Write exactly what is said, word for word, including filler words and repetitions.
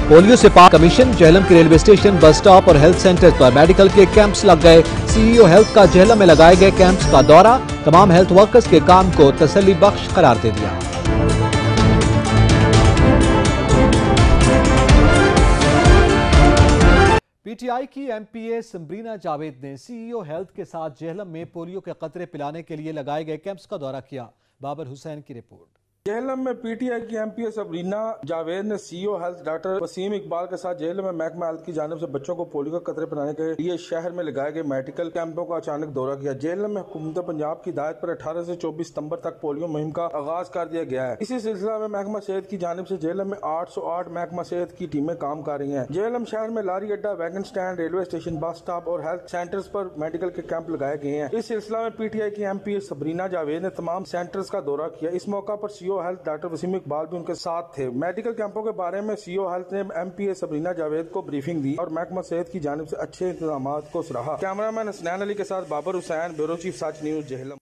Polio سے پاک commission Jhelum کے ریلوے اسٹیشن بس سٹاپ اور ہیلتھ سینٹر پر میڈیکل کے کیمپس لگ گئے۔ سی ای او ہیلتھ کا جہلم میں لگائے گئے کیمپس کا دورہ تمام ہیلتھ ورکرز کے کام کو تسلی بخش قرار دے دیا۔ پی ٹی آئی کی M P A Sumbrina Javed نے سی ای او ہیلتھ کے ساتھ جہلم میں پولیو کے قطرے پلانے کے لیے لگائے گئے کیمپس کا دورہ کیا۔ بابر حسین کی رپورٹ۔ جہلم میں پی ٹی آئی کی M P A Sumbrina Javed نے C E O health doctor Waseem Iqbal کے ساتھ جہلم میں محکمہ ہیلتھ کی جانب سے بچوں کو پولیو کا قطرے پلانے کے لیے شہر میں لگائے گئے میڈیکل کیمپوں کا اچانک دورہ کیا۔ جہلم میں حکومت پنجاب کی ہدایت پر اٹھارہ سے چوبیس ستمبر تک پولیو مہم کا آغاز کر دیا گیا ہے۔ اسی سلسلہ میں محکمہ صحت کی جانب سے جہلم میں آٹھ سو آٹھ محکمہ صحت کی ٹیمیں کام کر رہی ہیں۔ جہلم شہر میں لاری اڈا، wagon stand, railway station, bus stop اور ہیلتھ سینٹرز پر میڈیکل کے کیمپ لگائے گئے ہیں۔ اس سلسلہ میں پی ٹی آئی کی M P A Sumbrina Javed نے تمام سینٹرز کا دورہ کیا۔ اس موقع پر C E O health doctor Waseem Iqbal بھی ان کے ساتھ تھے۔ میڈیکل کیمپوں کے بارے میں سی ای او ہیلتھ نے M P A Sumbrina Javed کو بریفنگ دی اور محکمہ صحت کی جانب سے اچھے انتظامات کو سراہا۔ کیمرہ مین حسنین علی کے ساتھ Babar Hussain, bureau chief Sach news, Jhelum.